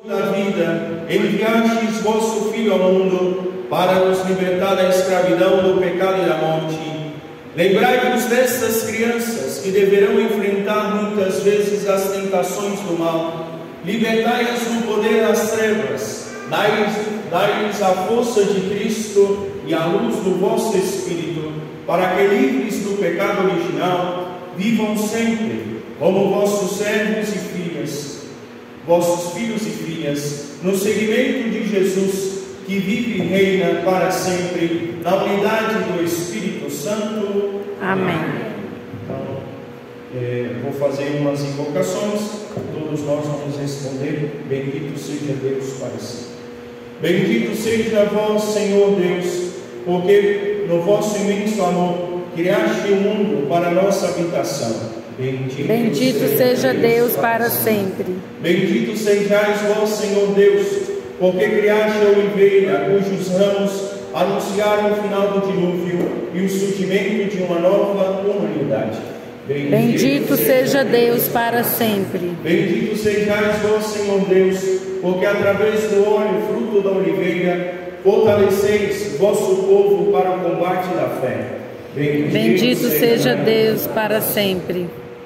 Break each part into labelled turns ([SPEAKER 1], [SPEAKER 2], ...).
[SPEAKER 1] da vida, enviastes vosso Filho ao mundo para nos libertar da escravidão, do pecado e da morte. Lembrai-vos destas crianças que deverão enfrentar muitas vezes as tentações do mal. Libertai-as do poder das trevas. Dai-lhes a força de Cristo e a luz do vosso Espírito, para que, livres do pecado original, vivam sempre como vossos servos e filhas, vossos filhos e filhas, no seguimento de Jesus, que vive e reina para sempre, na unidade do Espírito Santo.
[SPEAKER 2] Amém.
[SPEAKER 1] Então, vou fazer umas invocações, todos nós vamos responder. Bendito seja Deus para sempre. Bendito seja vós, Senhor Deus, porque no vosso imenso amor criaste o mundo para nossa habitação.
[SPEAKER 2] Bendito seja Deus para sempre.
[SPEAKER 1] Bendito sejais vós, Senhor Deus, porque criaste a oliveira, cujos ramos anunciaram o final do dilúvio e o surgimento de uma nova humanidade.
[SPEAKER 2] Bendito seja Deus para sempre.
[SPEAKER 1] Bendito sejais vós, Senhor Deus, porque através do óleo, fruto da oliveira, fortaleceis vosso povo para o combate da fé.
[SPEAKER 2] Bendito seja Deus para sempre.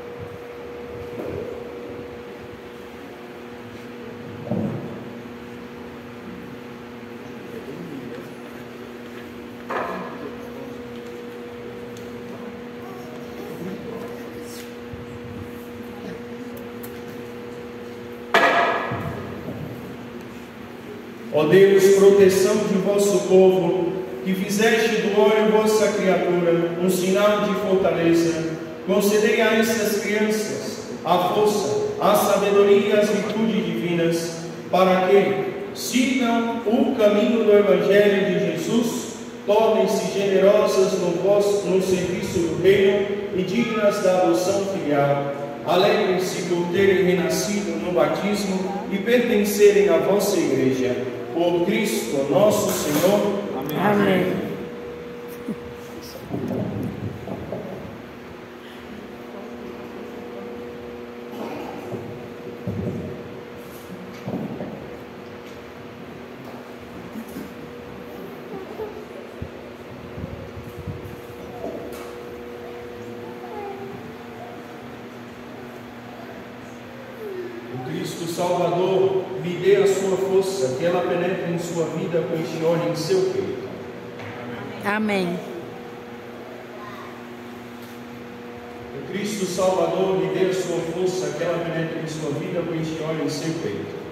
[SPEAKER 1] Ó Deus, proteção de vosso povo, que fizeste do óleo vossa criatura um sinal de fortaleza, concedei a estas crianças a força, a sabedoria e as virtudes divinas, para que sigam o caminho do Evangelho de Jesus, tornem-se generosas no serviço do reino e dignas da adoção filial. Alegrem-se por terem renascido no batismo e pertencerem à vossa igreja. Por Cristo nosso Senhor.
[SPEAKER 2] Amém. Amém.
[SPEAKER 1] Cristo Salvador, me dê a sua força, que ela penetre em sua vida com este óleo em seu peito.
[SPEAKER 2] Amém.
[SPEAKER 1] Cristo Salvador, me dê a sua força, que ela penetre em sua vida com este óleo em seu peito.